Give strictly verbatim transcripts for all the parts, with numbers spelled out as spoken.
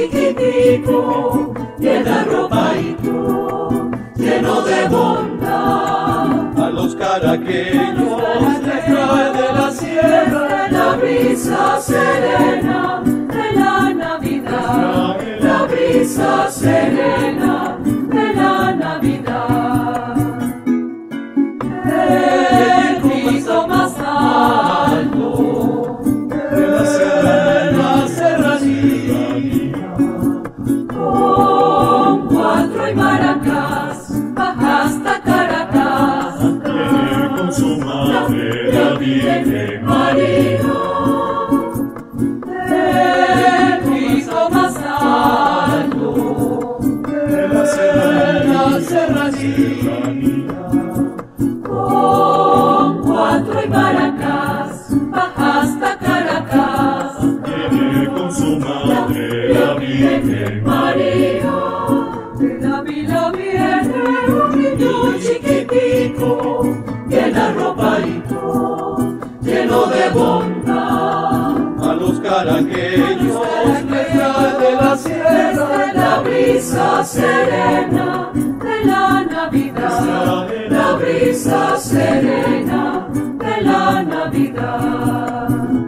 chiquitico, llena ropaito, lleno de bondad. A los caraqueños les trae de la sierra la brisa serena de la Navidad, la brisa serena de la Navidad. El piso más alto de la serra, la serranía, con cuatro y maracas, baja hasta Caracas, viene con su madre la Virgen María. El piso más alto de la serra, la serranía, con cuatro y maracas, baja hasta Caracas, viene con su madre la Virgen María. De la vila viene un niño chiquitico, llena ropaito, lleno de bondad. A los caraqueños les trae de la sierra La brisa serena de la Navidad, la brisa serena de la Navidad.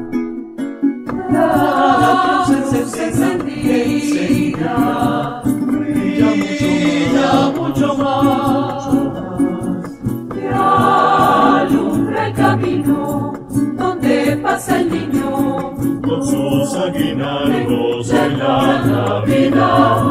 La luz encendida brilla mucho más, que alumbra el camino donde pasa el niño con sus aguinaldos en la Navidad.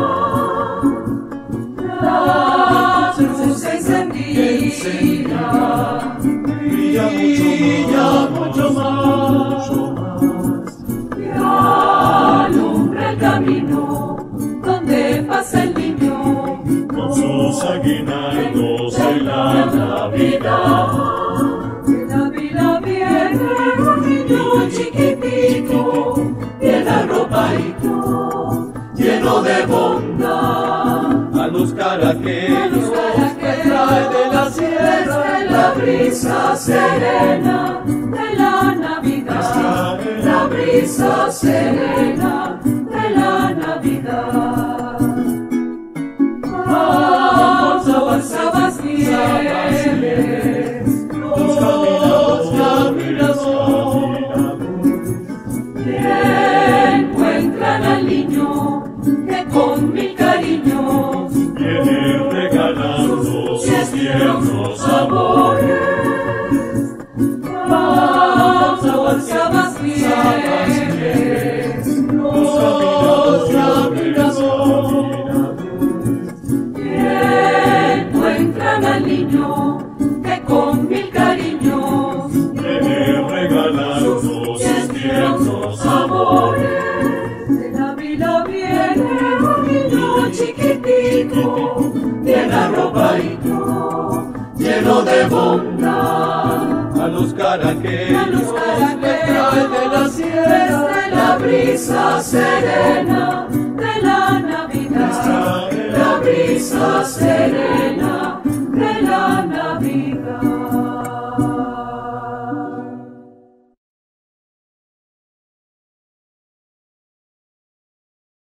La luz encendida Brilla mucho, mucho más, que alumbra el camino donde pasa el niño con sus aguinaldos en la Navidad. De la vila viene un niño chiquitico, llena ropaito, lleno de bondad. A los caraqueños les trae de la sierra La brisa serena de la Navidad, la brisa serena de la Navidad. Vamos, sabas bien, los caminados, caminados, que encuentran al niño que con mil cariños viene regalando sus tiernos amores. Vamos, sabas bien, Los caminados, caminados, que encuentran al niño que con mil cariños viene regalando sus tiernos amores. de la vila viene un niño chiquitico, llena ropaito, lleno de bondad. A los caraqueños A los caraqueños les trae de la sierra de la brisa serena de la Navidad, la brisa serena